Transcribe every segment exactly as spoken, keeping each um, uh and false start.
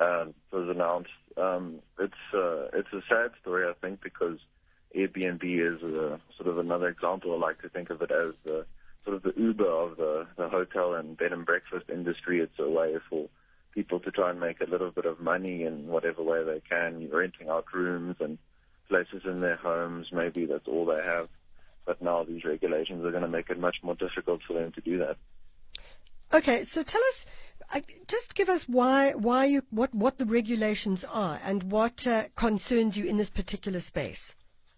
uh, was announced. Um, it's uh, it's a sad story, I think, because Airbnb is a, sort of another example. I like to think of it as the sort of the Uber of the, the hotel and bed and breakfast industry. It's a way for people to try and make a little bit of money in whatever way they can. You're renting out rooms and places in their homes. Maybe that's all they have. But now these regulations are going to make it much more difficult for them to do that. Okay, so tell us, uh, just give us why, why you, what, what the regulations are and what uh, concerns you in this particular space.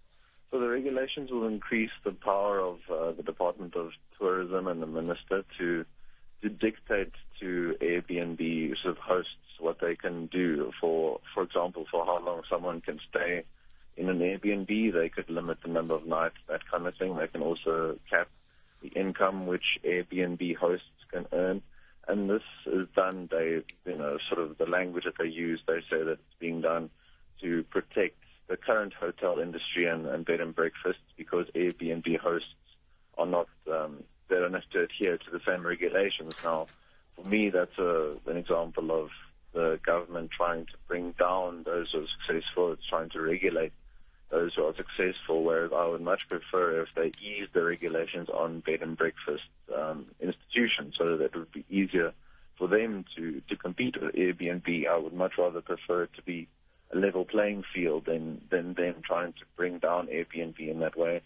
So the regulations will increase the power of uh, the Department of Tourism and the Minister to to dictate to Airbnb sort of hosts what they can do. For for example, for how long someone can stay in an Airbnb, they could limit the number of nights, that kind of thing. They can also cap the income which Airbnb hosts can earn. And this is done, they, you know, sort of the language that they use, they say that it's being done to protect the current hotel industry and, and bed and breakfasts, because Airbnb hosts are not, um, they don't have to adhere to the same regulations. Now, for me, that's a, an example of the government trying to bring down those who are successful. It's trying to regulate those who are successful, whereas I would much prefer if they ease the regulations on bed and breakfast um, institutions so that it would be easier for them to, to compete with Airbnb. I would much rather prefer it to be a level playing field than, than them trying to bring down Airbnb in that way.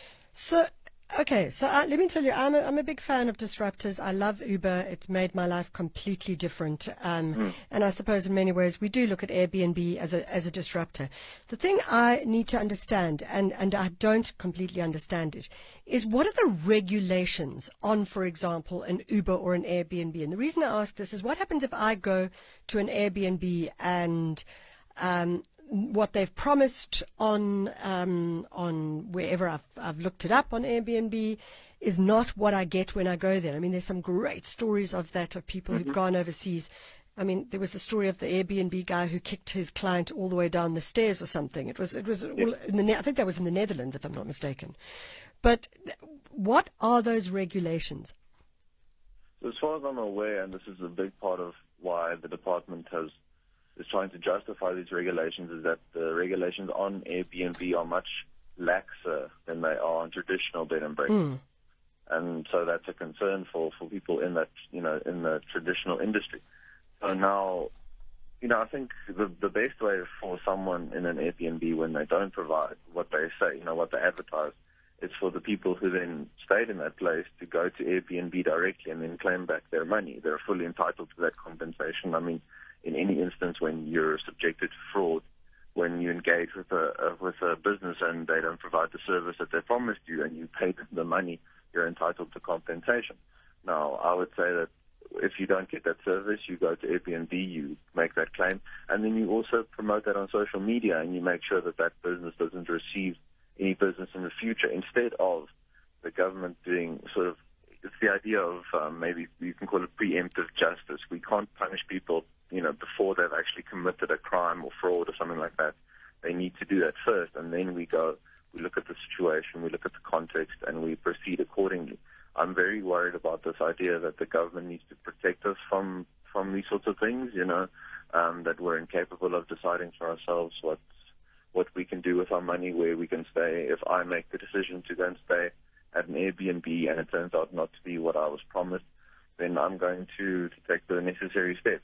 So, okay, so uh, let me tell you, I'm a, I'm a big fan of disruptors. I love Uber. It's made my life completely different. Um, mm. And I suppose in many ways we do look at Airbnb as a, as a disruptor. The thing I need to understand, and, and I don't completely understand it, is what are the regulations on, for example, an Uber or an Airbnb? And the reason I ask this is, what happens if I go to an Airbnb and um, what they've promised on um, on wherever I've, I've looked it up on Airbnb is not what I get when I go there. I mean, there's some great stories of that, of people mm-hmm. who've gone overseas. I mean, there was the story of the Airbnb guy who kicked his client all the way down the stairs or something. It was, it was, all in the, I think that was in the Netherlands, if I'm not mistaken. But what are those regulations? So as far as I'm aware, and this is a big part of why the department has is trying to justify these regulations, is that the regulations on Airbnb are much laxer than they are on traditional bed and breakfast. Mm. And so that's a concern for, for people in that, you know, in the traditional industry. So now, you know, I think the, the best way for someone in an Airbnb when they don't provide what they say, you know, what they advertise, is for the people who then stayed in that place to go to Airbnb directly and then claim back their money. They're fully entitled to that compensation. I mean, in any instance when you're subjected to fraud, when you engage with a, uh, with a business and they don't provide the service that they promised you and you pay them the money, you're entitled to compensation. Now, I would say that if you don't get that service, you go to Airbnb, you make that claim, and then you also promote that on social media and you make sure that that business doesn't receive any business in the future, instead of the government doing sort of, it's the idea of um, maybe you can call it preemptive justice. We can't punish people, you know, before they've actually committed a crime or fraud or something like that. They need to do that first, and then we go, we look at the situation, we look at the context, and we proceed accordingly. I'm very worried about this idea that the government needs to protect us from, from these sorts of things, you know, um, that we're incapable of deciding for ourselves what what we can do with our money, where we can stay. If I make the decision to go and stay at an Airbnb and it turns out not to be what I was promised, then I'm going to, to take the necessary steps.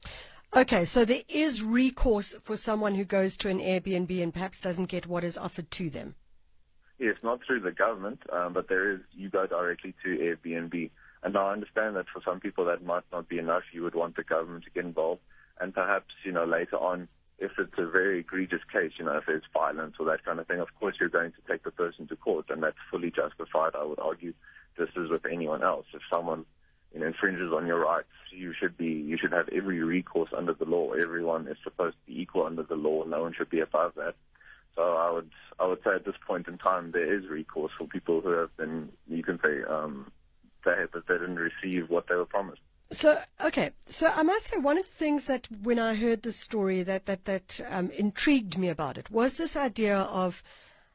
Okay, so there is recourse for someone who goes to an Airbnb and perhaps doesn't get what is offered to them. Yes, not through the government, um, but there is, you go directly to Airbnb. And I understand that for some people that might not be enough. You would want the government to get involved. And perhaps, you know, later on, if it's a very egregious case, you know, if there's violence or that kind of thing, of course you're going to take the person to court, and that's fully justified, I would argue. This is with anyone else. If someone, you know, infringes on your rights, you should be, you should have every recourse under the law. Everyone is supposed to be equal under the law. No one should be above that. So I would, I would say at this point in time, there is recourse for people who have been, you can say, um, they, that they didn't receive what they were promised. So, okay. So I must say one of the things that when I heard the story that, that, that um, intrigued me about it was this idea of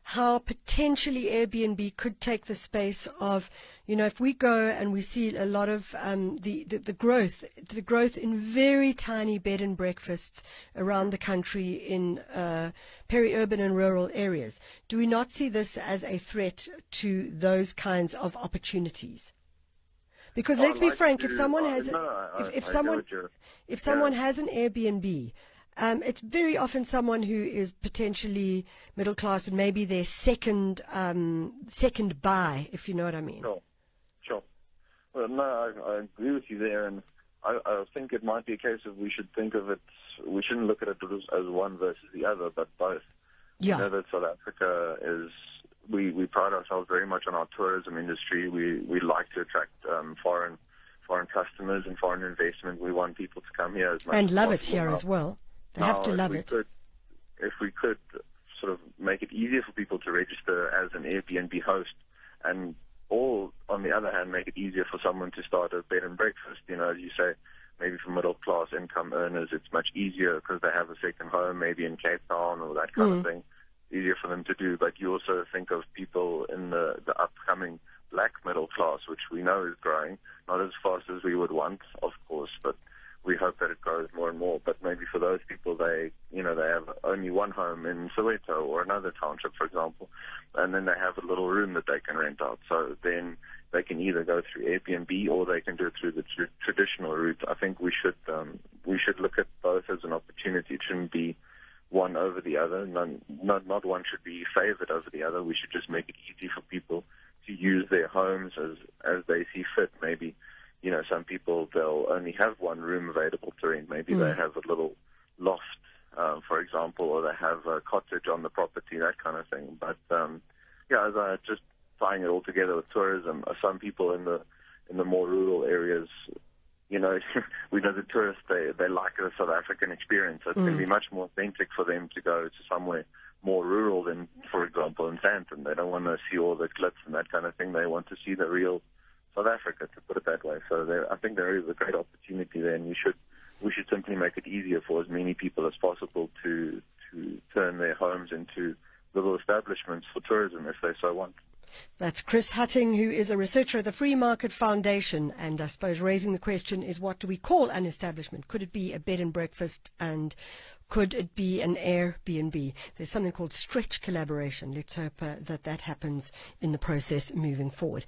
how potentially Airbnb could take the space of, you know, if we go and we see a lot of um, the, the, the growth, the growth in very tiny bed and breakfasts around the country in uh, peri-urban and rural areas. Do we not see this as a threat to those kinds of opportunities? Because let's I'd be like frank, to- if someone uh, has, no, a, I- if, if I get someone, what you're- if someone yeah. has an Airbnb, um, it's very often someone who is potentially middle class and maybe their second, um, second buy, if you know what I mean. Sure, sure. Well, no, I, I agree with you there, and I, I think it might be a case of we should think of it. We shouldn't look at it as, as one versus the other, but both. Yeah. We know that South Africa is. We, we pride ourselves very much on our tourism industry. We we like to attract um, foreign foreign customers and foreign investment. We want people to come here as much And as love it possible. here Now- as well. They now, have to if love we it. Could, if we could sort of make it easier for people to register as an Airbnb host, and or on the other hand, make it easier for someone to start a bed and breakfast. You know, as you say, maybe for middle class income earners, it's much easier because they have a second home, maybe in Cape Town or that kind Mm. of thing. Easier for them to do. But you also think of people in the, the upcoming black middle class, which we know is growing, not as fast as we would want, of course, but we hope that it grows more and more. But maybe for those people, they, you know, they have only one home in Soweto or another township, for example, and then they have a little room that they can rent out. So then they can either go through Airbnb or they can do it through the tr- traditional route. I think we should um, we should look at both as an opportunity. It shouldn't be one over the other. None, not, not one should be favored over the other. We should just make it easy for people to use their homes as as they see fit. Maybe, you know, some people, they'll only have one room available to rent. Maybe Mm. they have a little loft, um, for example, or they have a cottage on the property, that kind of thing. But, um, yeah, as I just tying it all together with tourism, uh, some people in the in the more rural areas, you know, we know the tourists, they, they like the South African experience. It's Mm. going to be much more authentic for them to go to somewhere more rural than, for example, in Sandton. They don't want to see all the cliffs and that kind of thing. They want to see the real South Africa, to put it that way. So there, I think there is a great opportunity there, and we should we should simply make it easier for as many people as possible to to turn their homes into little establishments for tourism if they so want. That's Chris Hutting, who is a researcher at the Free Market Foundation. And I suppose raising the question is, what do we call an establishment? Could it be a bed and breakfast, and could it be an Airbnb? There's something called stretch collaboration. Let's hope uh, that that happens in the process moving forward.